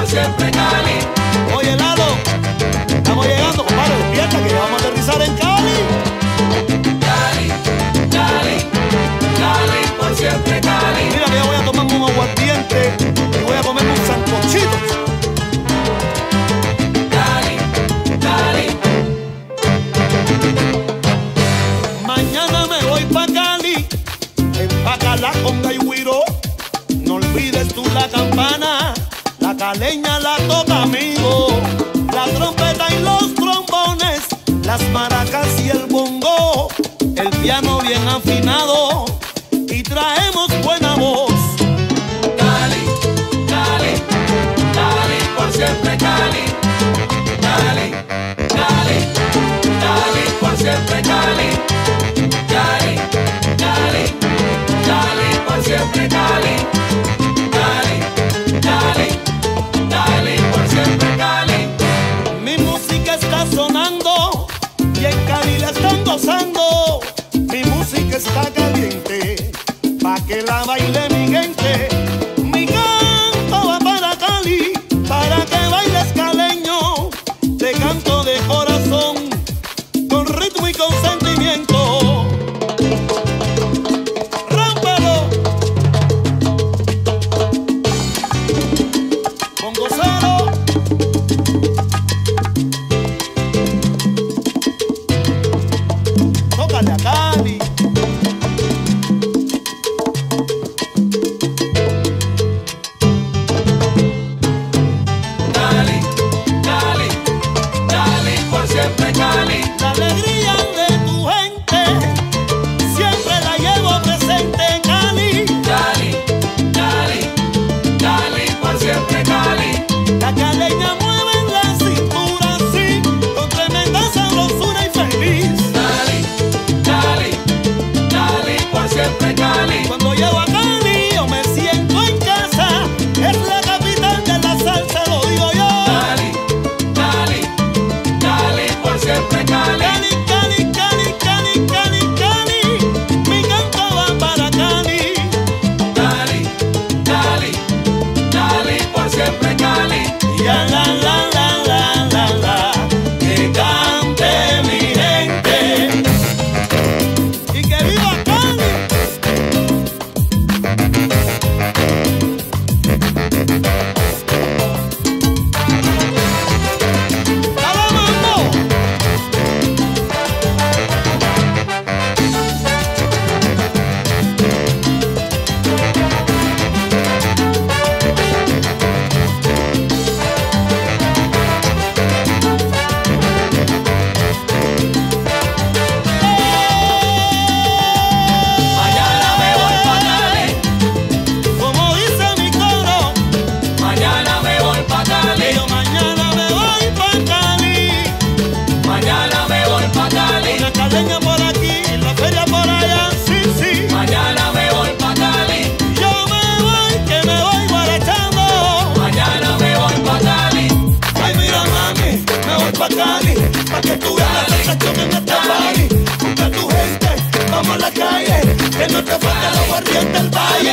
por siempre Cali. Oye, Lalo, estamos llegando, compadre, despierta que ya vamos a aterrizar en Cali. Cali, Cali, Cali, por siempre Cali. Mira que yo voy a tomarme un aguardiente y voy a comerme un sancochito. Cali, Cali. Mañana me voy pa' Cali, empaca la conga y güiro. No olvides tú la campana, la caleña la toca amigo, la trompeta y los trombones, las maracas y el bongo, el piano bien afinado y traemos buena voz. Cali, Cali, Cali, por siempre Cali. Cali, Cali, Cali, por siempre Cali. Cali, Cali, Cali, por siempre Cali. Cali, Cali, Cali, por siempre Cali. Mi música está sonando y en Cali la están gozando. Mi música está caliente, pa' que la baile mi gente. Mi canto va para Cali, para que bailes caleño. Te canto de corazón, con ritmo y con sentimiento. ¡Rómpelo! Con gocero. Tócale a Cali. Cali, Cali, Cali, por siempre Cali. La alegría de tu gente siempre la llevo presente en Cali. Cali, Cali, Cali, por siempre Cali. La caleña mueve la cintura así, con tremenda sabrosura y feliz. Cali, Cali, Cali, por siempre Cali. Cuando llego a Cali yo me siento en casa, es la capital de la salsa, lo digo yo. Cali, Cali, Cali, por siempre Cali. Cali, Cali, Cali, Cali, Cali, Cali, mi canto va para Cali. Cali, Cali, Cali, por siempre Cali. Ya la la, que cante mi gente y que viva Cali. ¡Dale, mambo! Mañana me voy pa' Cali. Como dice mi coro, Mañana me voy pa' Cali. yo mañana me voy pa' Cali. Mañana me voy pa' Cali. La caleña por aquí, la feria por allá, sí, sí. Mañana me voy pa' Cali. Yo me voy, que me voy guarachando. Mañana me voy pa' Cali. Ay, mira, mami, me voy pa' Cali, pa' que tú veas la sensación en este party. Busca a tu gente, vamos a la calle, que no te falte el aguardiente del valle.